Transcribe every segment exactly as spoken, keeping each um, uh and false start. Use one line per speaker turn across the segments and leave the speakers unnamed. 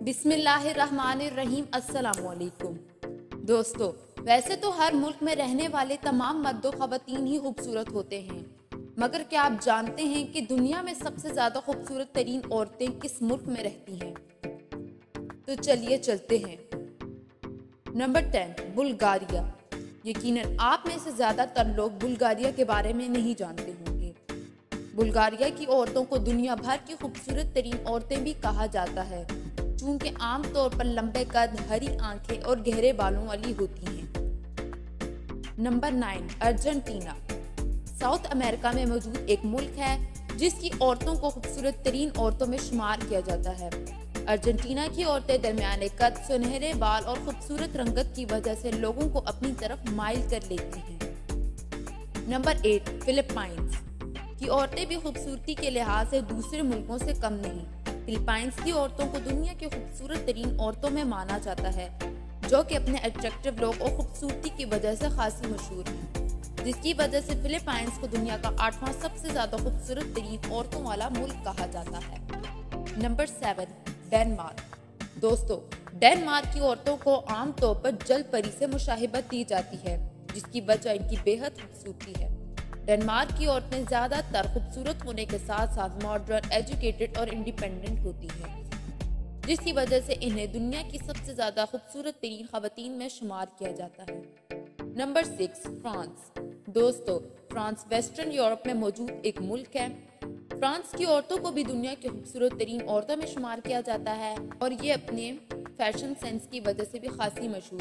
बिस्मिल्लाहिर्रहमानिर्रहीम। अस्सलामुअलैकुम दोस्तों, वैसे तो हर मुल्क में रहने वाले तमाम मर्द व ख़वातीन ही खूबसूरत होते हैं, मगर क्या आप जानते हैं कि दुनिया में सबसे ज़्यादा खूबसूरत तरीन औरतें किस मुल्क में रहती हैं? तो चलिए चलते हैं। Number ten, Bulgaria. यकीनन आप में से ज़्यादातर लोग बुल्गारिया के बारे में नहीं जानते होंगे। बुल्गारिया की औरतों को दुनिया भर की खूबसूरत तरीन औरतें भी कहा जाता है, चूंकि आमतौर पर लंबे कद, हरी आंखें और गहरे बालों वाली होती हैं। Number nine, Argentina. South America में मौजूद एक मुल्क है जिसकी औरतों को खूबसूरत तरीन औरतों में शुमार किया जाता है। अर्जेंटीना की औरतें दरमियाने कद, सुनहरे बाल और खूबसूरत रंगत की वजह से लोगों को अपनी तरफ माइल कर लेती हैं। नंबर एट, फिलीपाइंस की औरतें भी खूबसूरती के लिहाज से दूसरे मुल्कों से कम नहीं। फिलीपाइंस की औरतों को दुनिया की खूबसूरत तरीन औरतों में माना जाता है, जो कि अपने अट्रैक्टिव लुक और खूबसूरती की वजह से खासी मशहूर है, जिसकी वजह से फिलीपाइंस को दुनिया का आठवां सबसे ज्यादा खूबसूरत तरीन औरतों वाला मुल्क कहा जाता है। Number seven, Denmark. दोस्तों, डेनमार्क की औरतों को आमतौर पर जल परी से मुशाहिबत दी जाती है, जिसकी वजह इनकी बेहद खूबसूरती है। डेनमार्क की औरतें ज्यादातर खूबसूरत होने के साथ साथ मॉडर्न, एजुकेटेड और इंडिपेंडेंट होती हैं, जिसकी वजह से इन्हें दुनिया की सबसे ज्यादा खूबसूरत तरीन खवातीन में शुमार किया जाता है। Number six, France. दोस्तों, फ्रांस वेस्टर्न यूरोप में मौजूद एक मुल्क है। फ्रांस की औरतों को भी दुनिया की खूबसूरत तरीन औरतों में शुमार किया जाता है और ये अपने फैशन सेंस की वजह से भी खासी मशहूर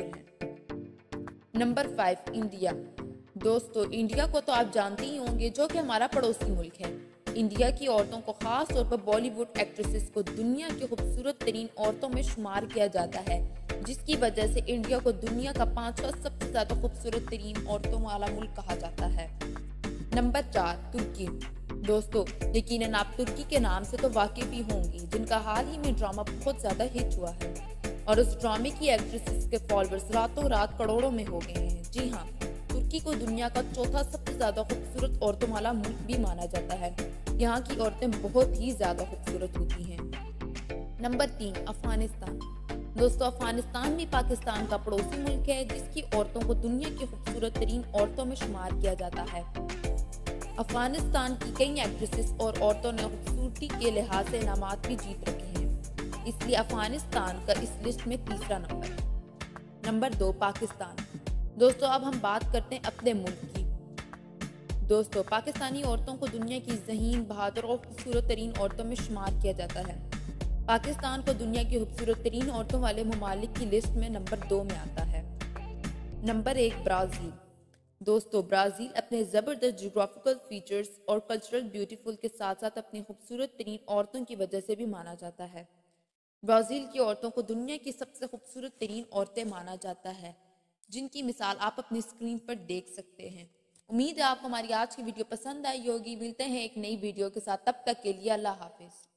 है। Number five, India. दोस्तों, इंडिया को तो आप जानते ही होंगे, जो कि हमारा पड़ोसी मुल्क है। इंडिया की औरतों को खास तौर पर बॉलीवुड एक्ट्रेसेस को दुनिया की खूबसूरत तरीन औरतों में शुमार किया जाता है, जिसकी वजह से इंडिया को दुनिया का पांचवा सबसे ज्यादा खूबसूरत तरीन औरतों वाला मुल्क कहा जाता है। नंबर चार, तुर्की। दोस्तों, यकीनन आप तुर्की के नाम से तो वाकिफ ही होंगी, जिनका हाल ही में ड्रामा बहुत ज्यादा हिट हुआ है और उस ड्रामे की एक्ट्रेसेस के फॉलोअर्स रातों रात करोड़ों में हो गए हैं। जी हाँ, तुर्की को दुनिया का चौथा सबसे ज्यादा खूबसूरत औरतों वाला मुल्क भी माना जाता है। यहाँ की औरतें बहुत ही ज्यादा खूबसूरत होती हैं। नंबर तीन, अफगानिस्तान। दोस्तों, अफगानिस्तान भी पाकिस्तान का पड़ोसी मुल्क है, जिसकी औरतों को दुनिया की खूबसूरत तरीन औरतों में शुमार किया जाता है। अफगानिस्तान की कई एक्ट्रेसेस और औरतों ने खूबसूरती के लिहाज से इनामात भी जीत रखे हैं, इसलिए अफगानिस्तान का इस लिस्ट में तीसरा नंबर। नंबर दो, पाकिस्तान। दोस्तों, अब हम बात करते हैं अपने मुल्क की। दोस्तों, पाकिस्तानी औरतों को दुनिया की ज़हीन, बहादुर और खूबसूरत तरीन औरतों में शुमार किया जाता है। पाकिस्तान को दुनिया की खूबसूरत तरीन औरतों वाले ममालिक की लिस्ट में नंबर दो में आता है। नंबर एक, ब्राज़ील। दोस्तों, ब्राज़ील अपने ज़बरदस्त जियोग्राफिकल फीचर्स और कल्चरल ब्यूटीफुल के साथ साथ अपनी खूबसूरत तरीन औरतों की वजह से भी माना जाता है। ब्राज़ील की औरतों को दुनिया की सबसे खूबसूरत तरीन औरतें माना जाता है, जिनकी मिसाल आप अपनी स्क्रीन पर देख सकते हैं। उम्मीद है आपको हमारी आज की वीडियो पसंद आई होगी। मिलते हैं एक नई वीडियो के साथ, तब तक के लिए अल्लाह हाफिज।